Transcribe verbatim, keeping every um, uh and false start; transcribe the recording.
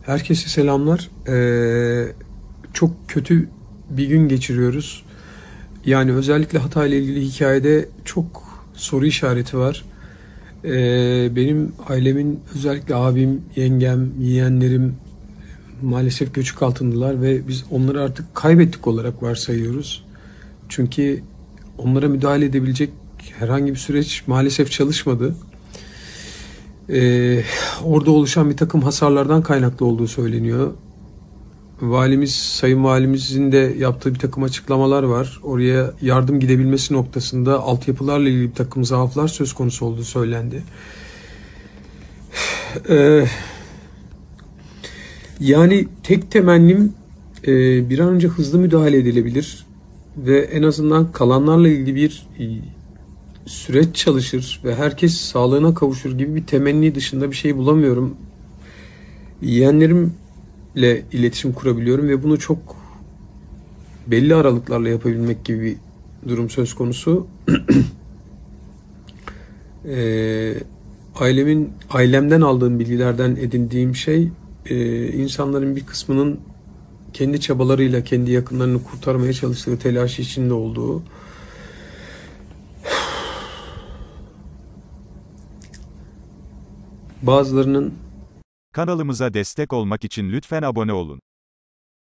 Herkese selamlar. Ee, çok kötü bir gün geçiriyoruz. Yani özellikle Hatay ile ilgili hikayede çok soru işareti var. Ee, benim ailemin özellikle abim, yengem, yeğenlerim maalesef göçük altındalar ve biz onları artık kaybettik olarak varsayıyoruz. Çünkü onlara müdahale edebilecek herhangi bir süreç maalesef çalışmadı. Ee, orada oluşan bir takım hasarlardan kaynaklı olduğu söyleniyor. Valimiz, Sayın Valimizin de yaptığı bir takım açıklamalar var. Oraya yardım gidebilmesi noktasında altyapılarla ilgili bir takım zaaflar söz konusu olduğu söylendi. Ee, yani tek temennim e, bir an önce hızlı müdahale edilebilir ve en azından kalanlarla ilgili bir e, süreç çalışır ve herkes sağlığına kavuşur gibi bir temenni dışında bir şey bulamıyorum. Yeğenlerimle iletişim kurabiliyorum ve bunu çok belli aralıklarla yapabilmek gibi bir durum söz konusu. Ee, ailemin, ailemden aldığım bilgilerden edindiğim şey, e, insanların bir kısmının kendi çabalarıyla kendi yakınlarını kurtarmaya çalıştığı telaş içinde olduğu. Bazılarının Kanalımıza destek olmak için lütfen abone olun.